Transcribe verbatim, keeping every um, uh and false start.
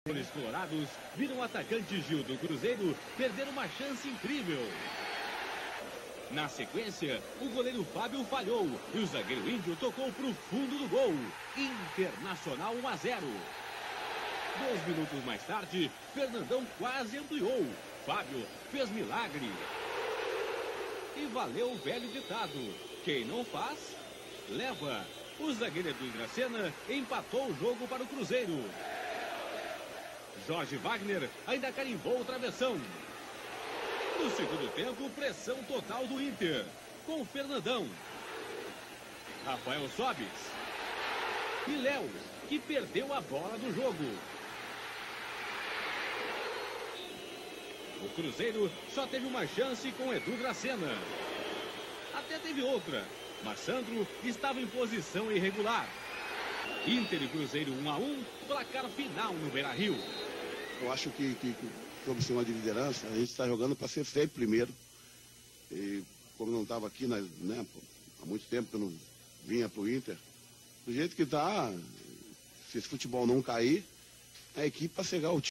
Os colorados viram o atacante Gil do Cruzeiro perder uma chance incrível. Na sequência, o goleiro Fábio falhou e o zagueiro Índio tocou para o fundo do gol. Internacional um a zero. Dois minutos mais tarde, Fernandão quase ampliou. Fábio fez milagre. E valeu o velho ditado: quem não faz, leva. O zagueiro Edu Dracena empatou o jogo para o Cruzeiro. Jorge Wagner ainda carimbou o travessão. No segundo tempo, pressão total do Inter, com Fernandão, Rafael Sobis e Léo, que perdeu a bola do jogo. O Cruzeiro só teve uma chance com Edu Dracena. Até teve outra, mas Sandro estava em posição irregular. Inter e Cruzeiro um a um, placar final no Beira-Rio. Eu acho que, que, que sob o sistema de liderança, a gente está jogando para ser sempre primeiro. E como não estava aqui, né, há muito tempo que eu não vinha para o Inter, do jeito que está, se esse futebol não cair, a equipe para chegar ao time.